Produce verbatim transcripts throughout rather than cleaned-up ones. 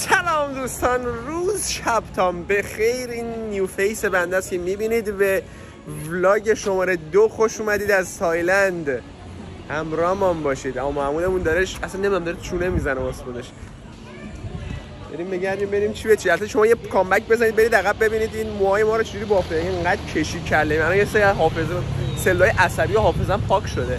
سلام دوستان، روز شب تام بخیر. این نیو فیس بنده است که میبینید. به ولاگ شماره دو خوش اومدید از تایلند. همراه من باشید. اما محمودمون دارش اصلا نمیدونم داره چونه میزنه واسه خودش. بریم بگردیم بریم چی به چی. البته شما یه کامبک بزنید برید عقب ببینید این موهای ما رو چجوری بافته. اینقدر کشی کله من یه سری حافظه سلولای عصبی و حافظه‌ام پاک شده.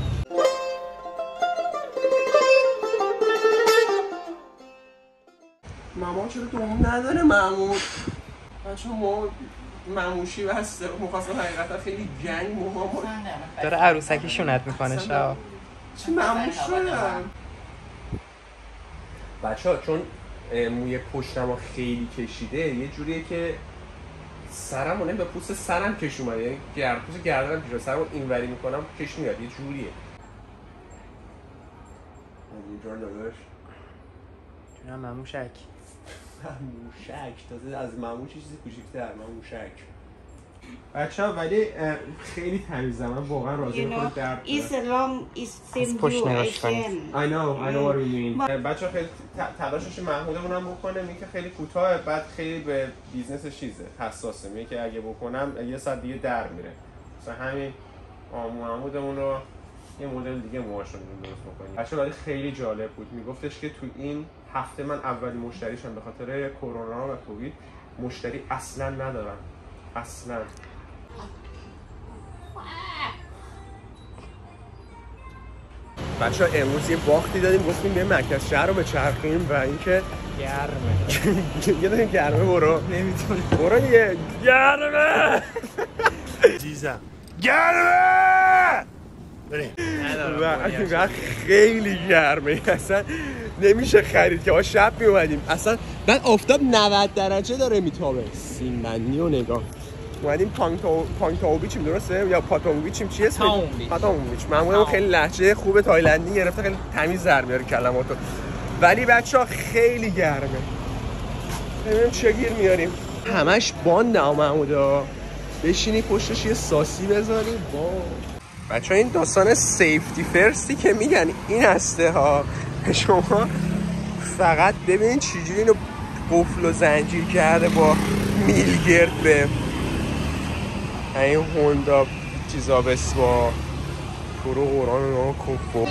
مامان چرا دوم نداره محمود؟ بچه ما مموشی بسته مخواستم حقیقتا خیلی گنگ موها داره عروسکی شونت میکنه شا چه مموش شدم بچه ها، چون موی پشتم ها خیلی کشیده یه جوریه که سرم رو به پوست سرم کش اومده، یعنی گرد پوست گردنم پیش رو سرم رو اینوری میکنم کش میاد یه جوریه. امیدوار داداش جونم مموشک مموشک تازه از مموش چیزی کوچیک‌تر مموشک بچه‌ها. ولی خیلی تمیزه، من واقعا راضی ام. خود درد از پشت نگاش کنید. I know I know what you mean. بچه‌ها خیلی تلاشش محمودمون هم بکنه. میگه که خیلی کوتاه، بعد خیلی به بیزنسش چیزه حساسه. میگه که اگه بکنم یه ساعت دیگه در میره. مثلا همین محمودمون رو یه مدل دیگه موهاشون درست بکنیم. بچه‌ها ولی خیلی جالب بود. میگفتش که تو این هفته من اولین مشتریشم به خاطر کرونا و کووید مشتری اصلا ندارم. اصلا بچه‌ها امروز یه باختی دادیم، گفتیم به مرکز شهر رو بچرخیم و اینکه گرمه یه دونه گرمه برو نمیتونه برو یه گرمه جیزم گرمه بریم و خیلی گرمه اصلا نمیشه خرید که ما شب میومدیم اصلا. بعد آفتاب نود درجه داره میتابه. سیمبندی و نگاه اومدیم پانگتاو بیچیم درسته یا پاتونگ بیچیم چیه اسمش؟ پاتونگ بیچ. معمولا خیلی لهجه خوب تایلندی گرفته، خیلی تمیز در میاره کلماتو. ولی بچه‌ها خیلی گرمه. ببینیم چه گیر میاریم. همش باند محمودا. بشینی پشتش یه ساسی بذاری با بچه‌ها. این داستان سیفتی فرستی که میگن این هسته ها. شما فقط ببین چجوری اینو قفل و زنجیر کرده با میلگرد به این هوندا چیزا بسوا برو قرآن اونا کفو.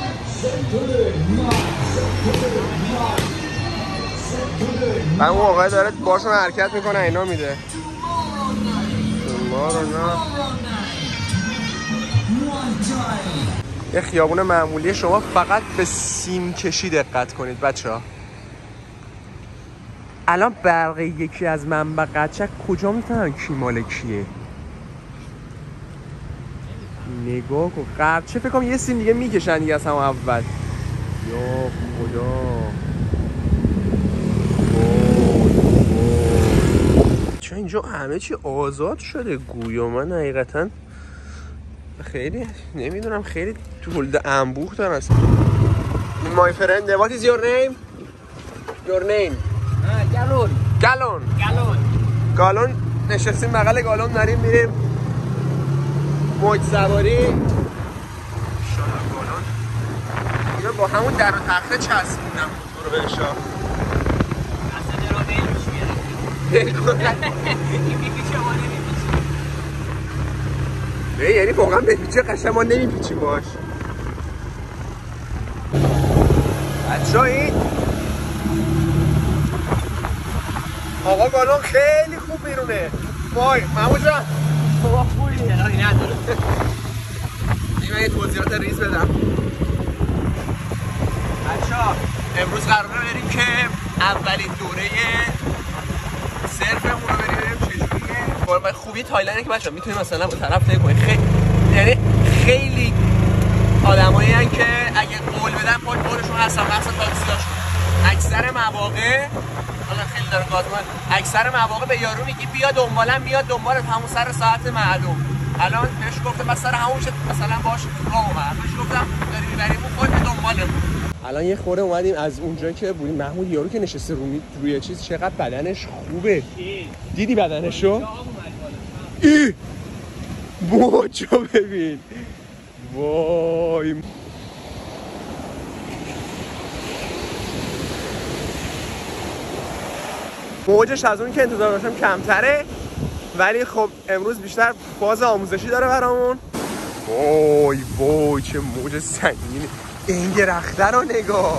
من اون آقای داره باشون حرکت میکنه اینا میده ما رو نه. یه خیابون معمولی شما فقط به سیم کشی دقت کنید بچه ها. الان برق یکی از منبع قچک کجا میتونن کی مال کیه؟ نگاه کن قرچه فکر کنم یه سیم دیگه میکشن دیگه از همون اول. یا خدا چون اینجا همه چی آزاد شده گویا. من حقیقتا خیلی نمیدونم، خیلی تولد انبوه دارن اصلا. My friend, what is your name? Your name? گالون گالون گالون گالون نشستیم بغل گالون داریم میریم موج سواری. شاید گالون اینو با همون در و تخته چسبوندم رو بهشا. اصلا درا بیل میشه بیاره این بیپیچه ما نمیپیچه. یعنی واقعا بپیچه قشنگ ما نمیپیچیم باش. بچه ها این آقا گالون خیلی خوب بیرونه. وای محمود جان بابا خوبی ترایی نداره. این من یه توضیحات ریز بدم. بچه ها امروز قراره بریم که اولین دوره صرفمون رو بریم بریم چجوریه. باید خوبی تایلنده که بچه ها میتونیم مثلا به طرف نگوید خیلی یعنی خیلی آدمایی هن که اگه قول بدن پاک بارشون هستن مثلا تاکسیاشون اکثر مواقع حالا خیلی داره گاز من اکثر مواقع به یارو میگی بیا دنبالم میاد دنبالت همون سر ساعت معلوم. الان بهش گفتم مثلا همون شد مثلا باش راه اومد بهش گفتم داری میبریم اون خود دنبالم. الان یه خورده اومدیم از اونجا که بودیم. محمود یارو که نشسته روی روی چیز چقدر بدنش خوبه. دیدی بدنشو؟ ای موجو ببین. وای موجش از اون که انتظار داشتم کمتره، ولی خب امروز بیشتر فاز آموزشی داره برامون. وای وای چه موج سنگینی. این درخته رو نگاه،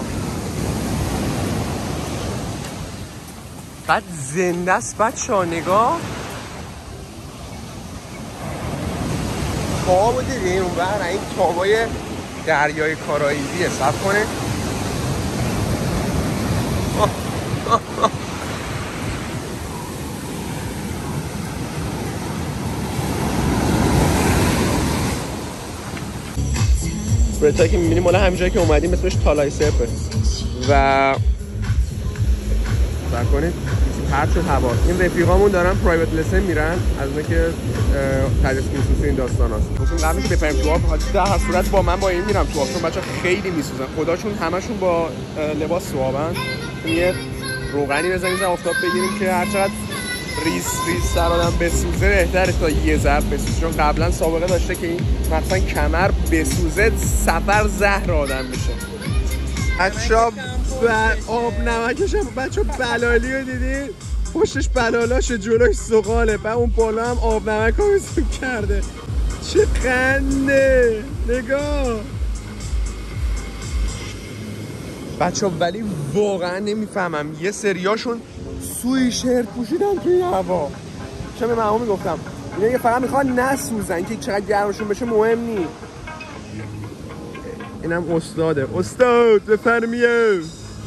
بعد زنده است بچه‌ها. نگاه تابو دیدین اون بر این تابای دریای کارائیبیه. صبر کنه برتایی که میبینیم مالا همین جایی که اومدیم اسمش تالای سپه و بر کنید پرچ و هوا. این رفیقامون دارن پرایوت لسن میرن از اونه که تدریس خصوصی این داستان هست. خصوصا قبلی که بپریم تو آب در هر صورت با من با این میرم تو آب، چون بچه خیلی میسوزن خداشون. همشون با لباس تو آبن. یه روغنی بزنیم زن آفتاب بگیریم که هر چقدر ریز ریز سر آدم بسوزه بهتره تا یه ضرب بسوزه، چون قبلا سابقه داشته که این مثلا کمر بسوزه سفر زهر آدم میشه. بچه آب نمکش هم بچه بلالی رو دیدین؟ پشتش بلالاشه جلوش زغاله، بعد اون بالا هم آب نمک رو میسون کرده. چه خنده نگاه بچه. ولی واقعا نمیفهمم یه سریاشون سوی شرت پوشیدن توی هوا. چون به مامو میگفتم اینا یه فقط میخوان نسوزن که چقدر گرمشون بشه مهم نیست. اینم استاده. استاد بفرمیه.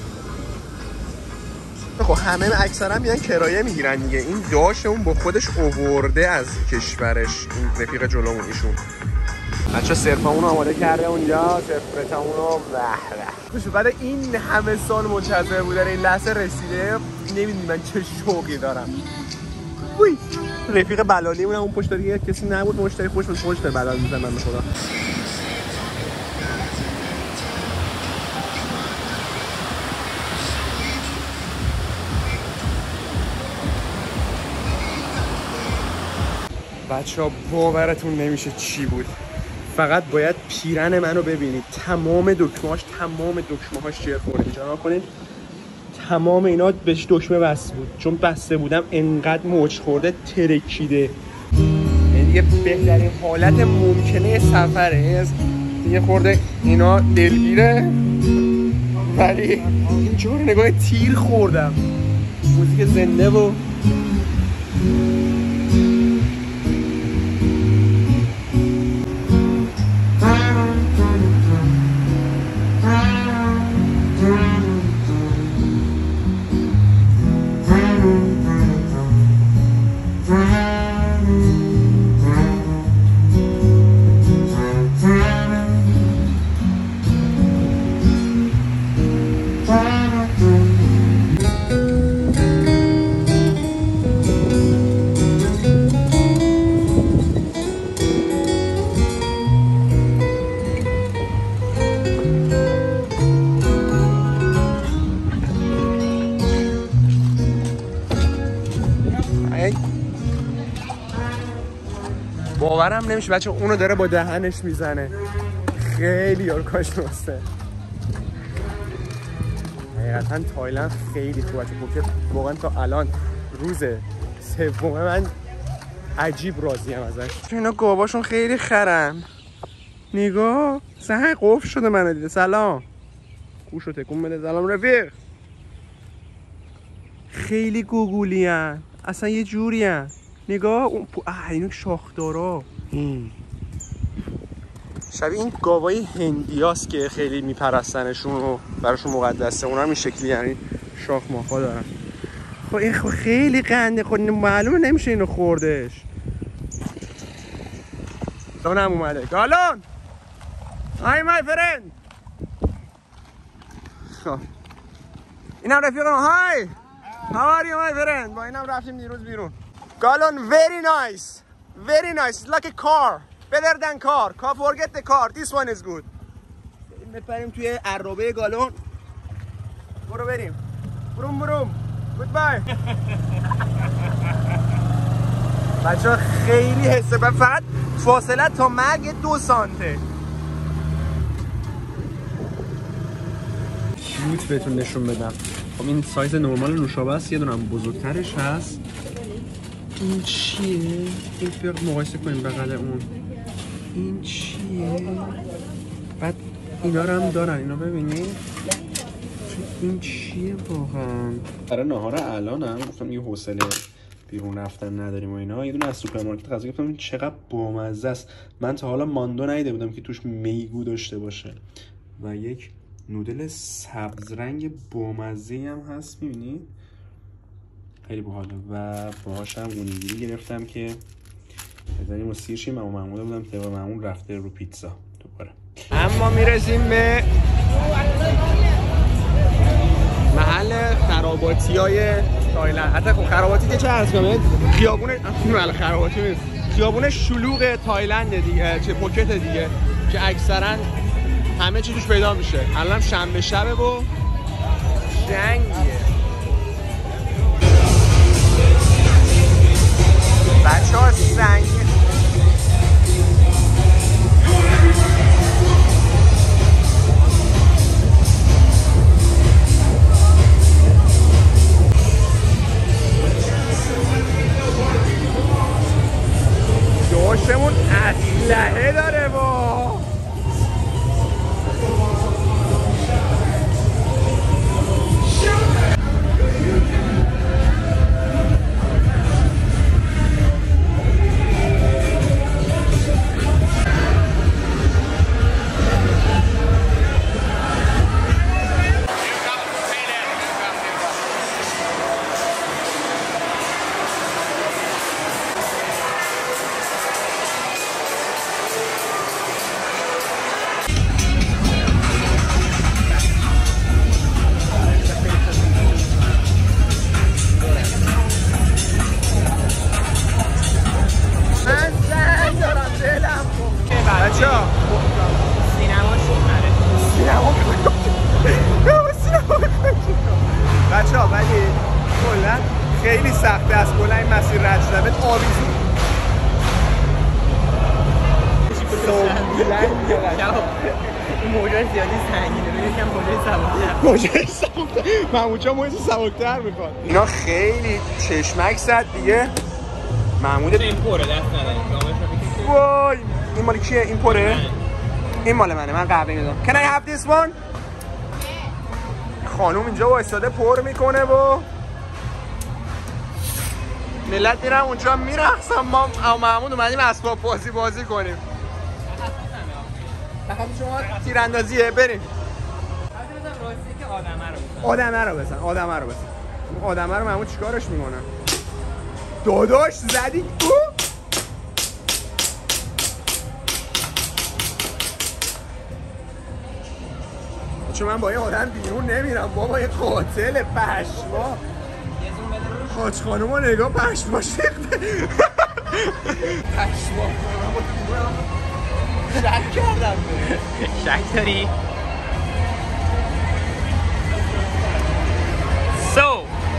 خب همه اکثرا میان کرایه میگیرن دیگه. این داش اون با خودش آورده از کشورش. این رفیق جلومون ایشون بچه سرفمون رو آماده کرده اونجا. سرفرتمون رو به به بعد این همه سال منتظر بودن این لحظه رسیده. نمیدونی من چه شوقی دارم. وی رفیق بلالی اونم اون پشت دیگه کسی نبود. مشتری خوش بود پشت بلال میزن من به خدا. بچه ها باورتون نمیشه چی بود. فقط باید پیرن منو ببینید. تمام دکمهاش تمام دکمهاش چیه خوردیم جناب کنید. تمام اینا بهش دکمه بسته بود، چون بسته بودم انقدر موج خورده ترکیده. این دیگه بهترین حالت ممکنه سفره. دیگه خورده اینا دلگیره، ولی اینجور نگاه تیر خوردم. موزیک زنده و باورم نمیشه بچه اونو داره با دهنش میزنه. خیلی یارکاش نسته. حقیقتا تایلند خیلی خوبه بچه. واقعا تا الان روز سوم من عجیب راضیم ازش. اینا گاواشون خیلی خرن. نگاه سهن قفل شده منو دیده. سلام گوشو تکون بده. سلام رفیق. خیلی گوگولی هن. اصلا یه جوری هن. نگاه اون اه اینو شاخدارا. شبیه این گاوای هندیاست که خیلی میپرستنشون و براشون مقدسه. اونا هم این شکلی یعنی شاخ ماخا دارن. خب این خب خیلی قنده. خب معلومه نمیشه اینو خوردش. گالون هم اومده. گالون های مای فرند. خب اینم رفیقم. های how are you my friend. با اینم رفتیم دیروز بیرون. Galon, very nice, very nice. It's like a car, better than car. Car, forget the car. This one is good. بریم توی عرابه گالون. برو بریم. بروم بروم. Goodbye. بچه خیلی حسه. فقط فاصله تا مرگ دو سانته. کیوت بهتون نشون بدم. خب این سایز نرمال نوشابه است، یه دونم بزرگترش هست. این چیه؟ این فرق مقایسه کنیم بغل اون. این چیه؟ بعد اینا رو هم دارن، اینا ببینید. این چیه واقعا؟ برای نهار الانم گفتم یه حوصله بیرون رفتن نداریم و اینا، یه دونه از سوپرمارکت غذا گرفتم. این چقدر بامزه است. من تا حالا ماندو ندیده بودم که توش میگو داشته باشه. و یک نودل سبز رنگ بامزه هم هست، میبینید؟ خیلی باحاله. و باهاش هم اونیگیری گرفتم که بزنیم و سیر شیم. اما محمود بودم طبق معمول رفته رو پیتزا دوباره. اما میرسیم به محل خراباتی های تایلند. حتی خب خراباتی که چه هست کنید؟ خیابون محل خراباتی نیست، خیابون شلوغ تایلند دیگه، چه پوکت دیگه که اکثرا همه چی توش پیدا میشه. الان شنبه شبه و جنگیه. بچه ها سنگی دوشمون اسلحه داره با بچه ها. ولی کلا خیلی سخته از کلا این مسیر رد شدن. آویزون این موجای زیادی سنگینه، روی یکم موجای سبکتر. موجای سبکتر محمود جان موجای سبکتر میخواد. اینا خیلی چشمک زد دیگه. محمود این پره دست نداریم. وای این مال کیه؟ این پره؟ این مال منه، من قهوه میدم. Can I have this one؟ خانوم اینجا وایساده پر میکنه و ملت میرن اونجا میرقصن. ما او محمود اومدیم اسباب بازی بازی کنیم. فقط شما تیراندازیه. بریم آدمه رو بزن. آدمه رو بزن. آدمه رو محمود چیکارش میکنه؟ داداش زدی تو؟ چون من با یه آدم بیرون نمیرم بابا، یه قاتل پشما. حاج خانوم رو نگاه پشما شکته. پشما شک کردم. شک داری؟ So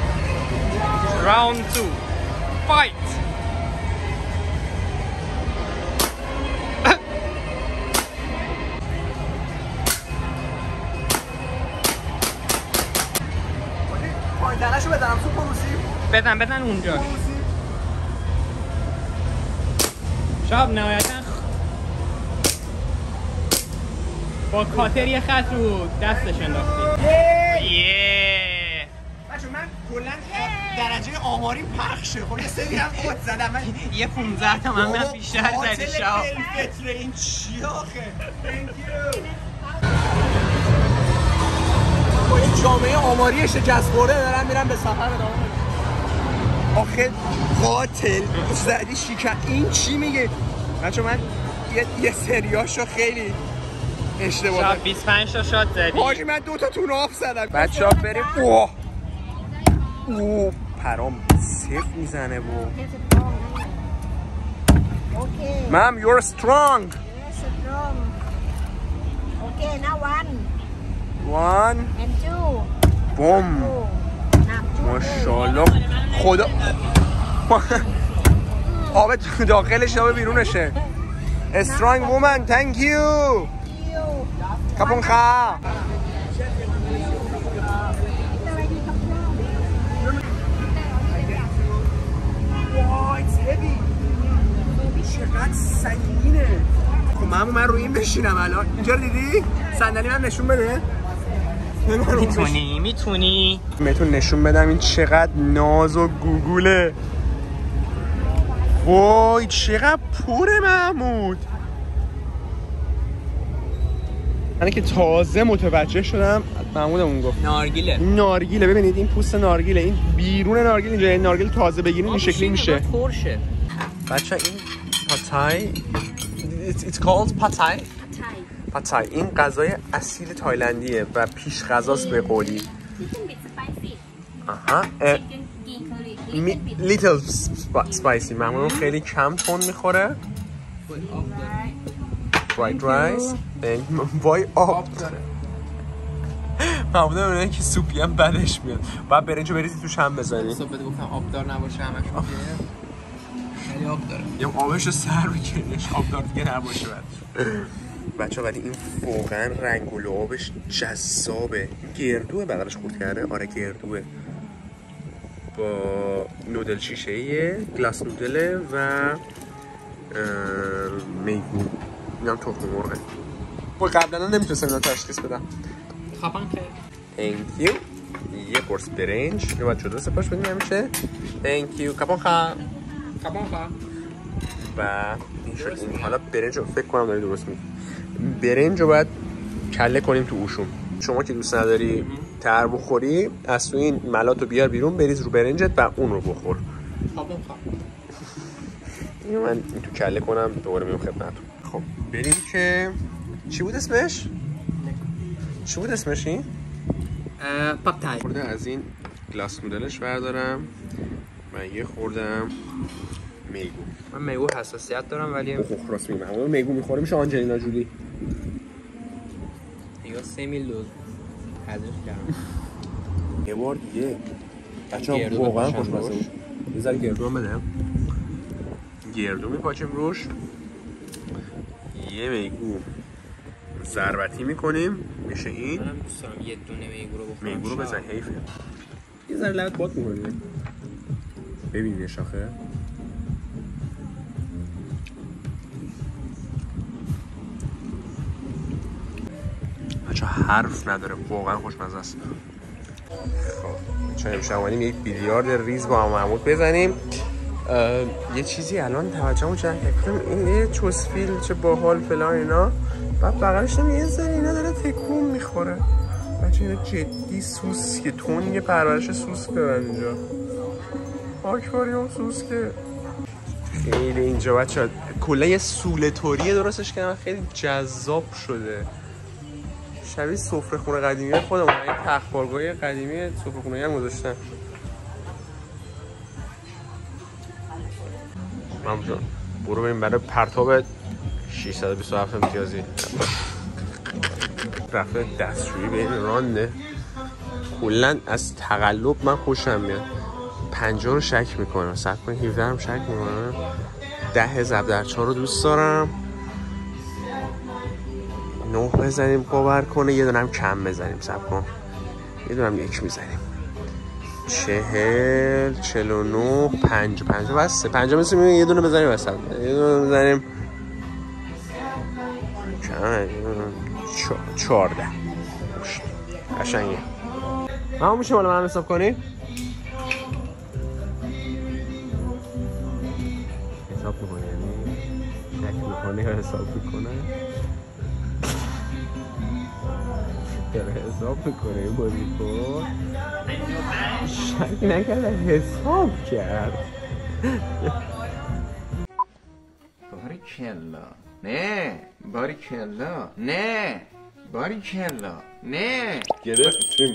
round two fight. پایندنشو بدنم تو پروسی. بزن بزن اونجا. شاب نهایتا با کاتر یه خط رو دستش انداختی. یه بچه من کلا درجه آماری پخشه. خب یه سری هم خود زدم. من یه پونزده تا من من بیشتر زدی شاب. قاتل این چی آخه؟ Thank you. با این جامعه آماری شکست خورده دارم میرم به سفر ادامه. آخه قاتل زدی شکست. این چی میگه؟ بچه من یه, یه سریاشو خیلی اشتباه دارم. بیست و پنج تا شات زدی. حاجی من دو تا تون آف زدم. بچه ها بریم. اوه اوه پرام صفر میزنه بو. مام you're strong. Yes, strong. Okay, now one. One. And two. بوم. ماشاءالله. خدا آب داخلش آب بیرونشه. Strong woman, thank you. کپون خا. همون من روی این بشینم الان. اینجا رو دیدی؟ صندلی من نشون بده. میتونی میتونی بهتون نشون بدم این چقدر ناز و گوگوله. وای چقدر پره محمود. من که تازه متوجه شدم محمودمون گفت نارگیله. نارگیله. ببینید این پوست نارگیله، این بیرون نارگیله. اینجا این نارگیل تازه بگیرین این شکلی میشه. ترشه. بچه این پاتای It's, it's called پاتای پاتای. این غذای اصیل تایلندیه و پیش غذاست به قولی. آها لیتل سپایسی. معمولا خیلی کم تون میخوره. فراید رایس. وای آب داره. معمولا اونایی که سوپی هم بدش میاد. باید برنجو بریزی توش هم بزنی. صبح بهت گفتم آبدار نباشه همش خیلی آب داره. یا آبش رو سر بکنیش، آبدار دیگه نباشه بعد. بچه ولی این واقعا رنگ و لعابش جذابه. گردوه بغلش خورد کرده. آره گردوه با نودل شیشه ایه، گلاس نودله و میگو. اینم تخم مرغه. خب قبلا نمیتونستم اینا تشخیص بدم. خفن که Thank you. یه قرص برنج رو باید جدا سپاش بدیم همیشه. Thank you. کپان خواه کپان خواه و این شد. این حالا برنج رو فکر کنم داری درست میگی. برنج رو باید کله کنیم تو اوشون. شما که دوست نداری تر بخوری از تو این ملات رو بیار بیرون، بریز رو برنجت و اون رو بخور. کپان خواه اینو من این تو کله کنم دوباره میام خدمتتون. خب بریم که چی بود اسمش؟ چی بود اسمش این؟ پاپتای. خورده از این گلاس نودلش بردارم و یه خوردم میگو. من میگو حساسیت دارم ولی اوه راست میگم. همون میگو میخوره میشه آنجلینا جولی. میگو سه میل دوز حذف کردم. یه بار دیگه بچه‌ها واقعا خوشمزه بود. یه ذره گردو هم بده. گردو میپاچیم روش. یه میگو ضربتی میکنیم میشه این. منم دوست دارم یه دونه میگو رو بخورم. میگو رو بزن حیفه. یه ذره لبت باد میکنه. ببینید شاخه. بچه حرف نداره واقعا خوشمزه است. خب چون امشب اومدیم یک بیلیارد ریز با هم محمود بزنیم. یه چیزی الان توجهمو جلب کرد. این یه چوسفیل چه باحال فلان اینا. بعد بغلش هم یه ذره اینا داره تکون میخوره. بچه اینا جدی سوسکه. تون یه پرورش سوسک دارن اینجا. آکواریوم سوسکه. خیلی اینجا بچه کلا یه سوله‌طوریه درستش کردن. خیلی جذاب شده. شبیه سفره خونه قدیمی خودمون. این تخم‌بارگاهی قدیمی سفره خونه‌ای هم گذاشتن. مامون جان برو بریم برای پرتاب ششصد و بیست و هفت امتیازی. رفته دستشویی به این رانده. کلا از تقلب من خوشم میاد. پنجاه رو شک میکنم. صبر کن هفده هم شک میکنم. ده ضرب در چهار رو دوست دارم. نه بزنیم قبر کنه. یه دونه هم کم بزنیم. صبر کن یه دونه هم یک میزنیم. چهل چهل و نه پنج پنج بسته. پنج مثل یه دونه بزنیم وسط. یه دونه بزنیم چهارده. قشنگه. ما میشه بالا من حساب کنی؟ حساب میکنی یعنی شک میکنی یا حساب میکنه؟ داره حساب میکنه این بازی کن. شک نکرده حساب کرد. باری کلا نه باری کلا نه باری کلا نه گرفتیم.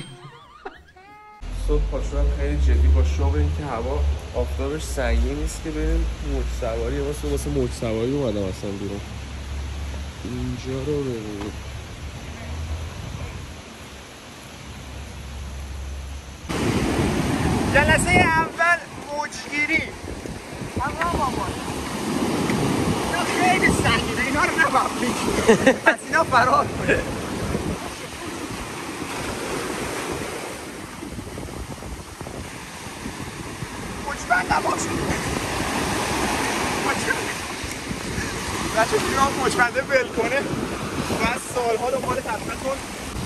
صبح پاشدم خیلی جدی با شغل این که هوا آفتابش سنگین نیست که بریم موج سواری. واسه واسه موج سواری اومدم اصلا بیرون. اینجا رو ببینید. جلسه اول موجگیری. آقا بابا اینا خیلی سنگینه. اینا رو نباید بگیره. پس اینا فرار کنه. موجبند نباشه. بچه دیگه هم مچبنده ول کنه و سالها دنبال تقریبتون.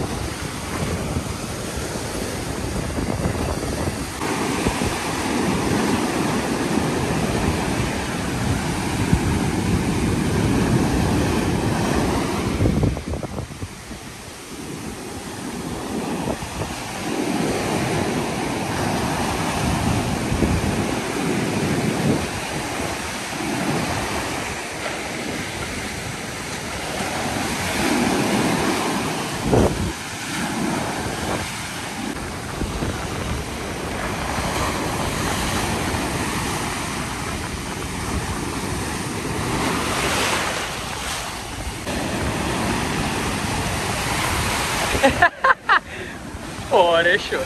پاره شد.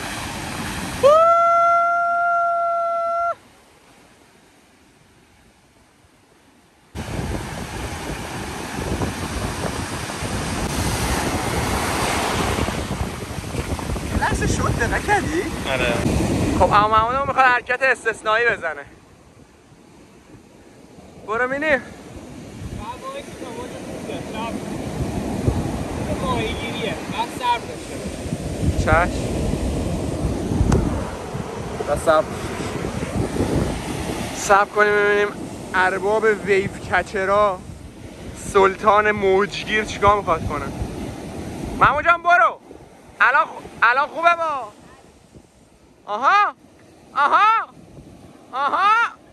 لحظه شد دقیقه کردی؟ آره. خب اما محمود میخواد حرکت استثنایی بزنه. برو مینی. ماهیگیریه. بعد صبر داشته. چشم. و صبر. صبر کنیم ببینیم ارباب ویو کچرا سلطان موجگیر چیکار میخواد کنه. محمود جان برو. الان خ... الان خوبه با. آها. آها. آها.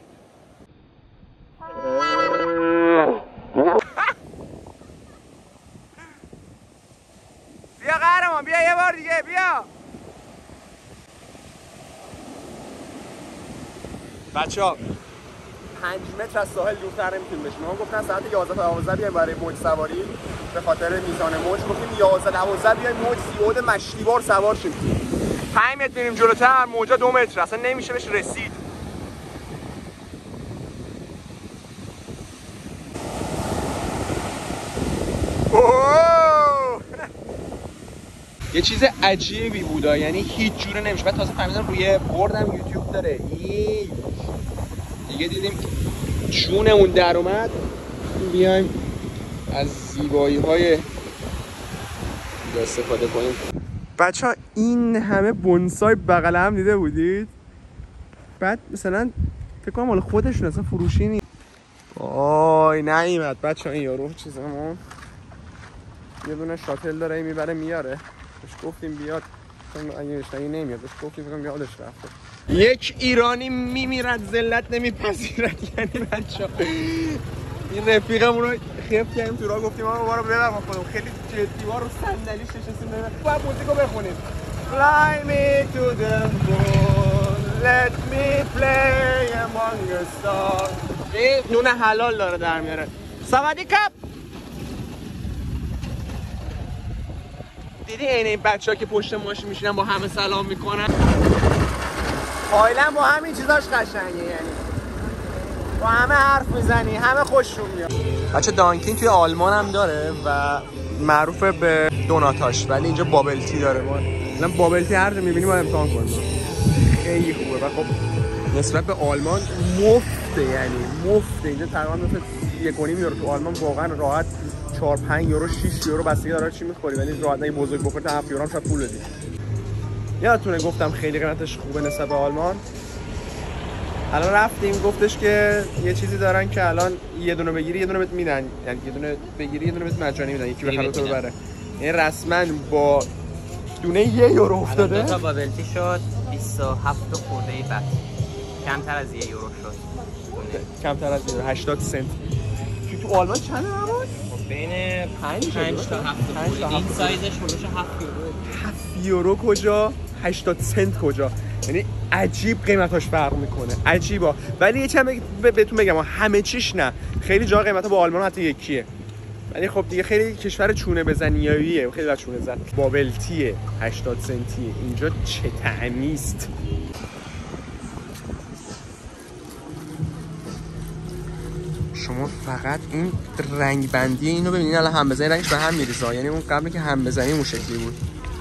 بیا قهرمان بیا یه بار دیگه بیا. بچه ها پنج متر از ساحل دورتر نمیتونیم بشیم. ما گفتن ساعت یازده تا دوازده بیایم برای موج سواری به خاطر میزان موج. گفتیم یازده دوازده بیایم موج سیود مشتیبار سوار شیم. پنج متر میریم جلوتر موجا دو متر اصلا نمیشه بهش رسید. یه چیز عجیبی بودا، یعنی هیچ جوره نمیشه. بعد تازه فهمیدم روی بردم یوتیوب داره. ای دیگه دیدیم چونمون در اومد. بیایم از زیبایی های استفاده کنیم. بچه ها این همه بونسای بغل هم دیده بودید؟ بعد مثلا فکر کنم مال خودشون اصلا فروشی نیست. آی نیومد بچه ها این یارو چیزمون یه دونه شاتل داره میبره میاره. بهش گفتیم بیاد اگه اشتایی نمیاد. بهش گفتیم فکرم یادش رفته. یک ایرانی میمیرد ذلت نمیپذیرد. یعنی بچه این رفیقمون رو خیف کردیم تو راه گفتیم آقا ما رو ببر ما خودمون خیلی جدی وار رو صندلیش نشستیم ببر باید موزیکو بخونیم. Fly me to the moon Let me play among the stars. این نون حلال داره در میاره. سوادی کپ. دیدی این این بچه ها که پشت ماشین میشینن با همه سلام میکنن. فایلا با همین چیزاش قشنگه، یعنی با همه حرف میزنی همه خوششون میاد. بچه دانکین توی آلمان هم داره و معروفه به دوناتاش، ولی اینجا بابل تی داره. ما مثلا بابل تی هر جا میبینی باید امتحان کنیم. خیلی خوبه و خب نسبت به آلمان مفته، یعنی مفته. اینجا تقریبا مثلا یک و نیم یورو، تو آلمان واقعا راحت چهار پنج یورو شش یورو بستگی داره چی می‌خوری، ولی راحت اگه بزرگ بخوری تا هفت یورو هم شاید پول بدی. یادتونه گفتم خیلی قیمتش خوبه نسبت به آلمان. الان رفتیم گفتش که یه چیزی دارن که الان یه دونه بگیری یه دونه بهت میدن، یعنی یه دونه بگیری یه دونه بهت مجانی میدن، یکی بخره تو ببره. یعنی رسما با دونه یه یورو افتاده. دو تا بابلتی شد بیست و هفت خورده ای بعد کمتر از یه یورو شد. کمتر از یورو هشتاد سنت. تو آلمان چنده نمود؟ بین پنج تا هفت خورده. این سایزش هولوش هفت یورو. هفت یورو کجا؟ هشتاد سنت کجا؟ یعنی عجیب قیمتاش فرق میکنه. عجیبا. ولی یه چند بهتون بگم همه چیش نه. خیلی جا قیمتا با آلمان حتی یکیه. ولی خب دیگه خیلی کشور چونه بزنیاییه، خیلی بچه چونه زن. بابلتیه هشتاد سنتیه. اینجا چه طعمی است. شما فقط این رنگ بندی اینو ببینید. الان هم بزنی رنگش به هم میریزه، یعنی اون قبلی که هم بزنی اون شکلی بود.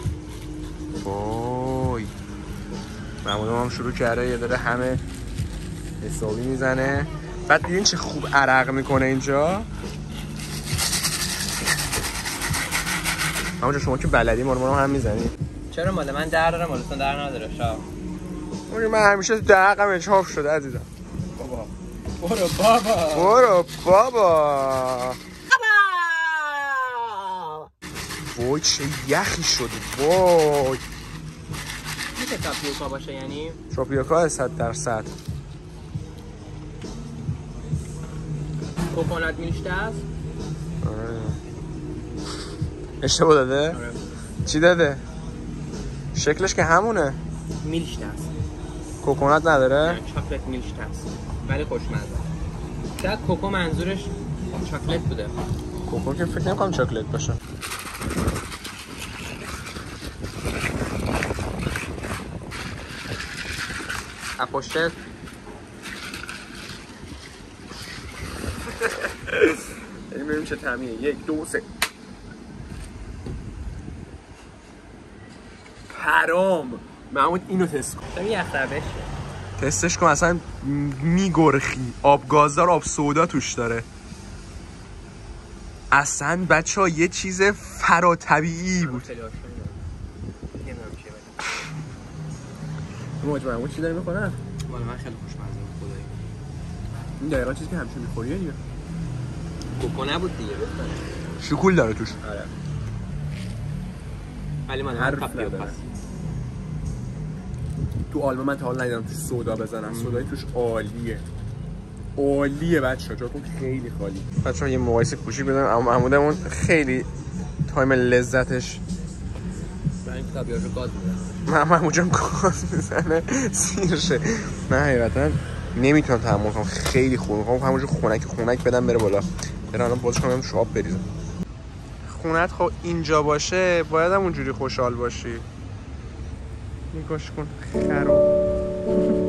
وای محمودم هم شروع کرده یه داره همه حسابی میزنه. بعد دیدین چه خوب عرق میکنه اینجا. همونجا شما که بلدی ما رو هم میزنی. چرا مال من در داره مال تو در نداره شاب؟ اون من همیشه تو دهقم اجحاف شده عزیزم. بابا برو بابا برو بابا. وای چه یخی شد وای. میشه تاپیوکا باشه یعنی؟ تاپیوکا صد درصد. کوکونات میلشته است؟ اشتباه داده؟ آره. چی داده؟ شکلش که همونه. میلشته است. کوکونات نداره؟ نه چاکلت میلشته است. ولی خوشمزه. شاید کوکو منظورش چاکلت بوده. کوکو که فکر نمی‌کنم چاکلت باشه. اپوشت این ببینیم چه طعمیه. یک دو سه. پرام محمود اینو تست کن. داری یخ بشه. تستش کن اصلا میگرخی. آب گازدار آب سودا توش داره. اصلا بچه ها یه چیز فرا طبیعی بود. موج محمود چی داری میخورن؟ مال من خیلی خوشمزه بود خدایی. این دقیقا چیزی که همیشه میخوریه دیگه. کوکو نبود دیگه گفتن. شکول داره توش. آره. ولی من حرف تاپیوکا نداره. است. تو آلمان من تا حال ندیدم توش سودا بزنن. سودای توش عالیه. عالیه بچه‌ها. جاتون خیلی خالی. بچه‌ها یه مقایسه کوچیک بدم. اما عمودمون خیلی تایم لذتش من این تاپیوکا گاز میزنم. من محمود جان گاز میزنه سیر شه. من حقیقتا نمیتونم تحمل کنم. خیلی خوب میخوام همونجور خونک خونک بدم بره بالا. برم الان بازش کنم شاب بریزم. خونت خب اینجا باشه باید هم اونجوری خوشحال باشی. نگاش کن خراب.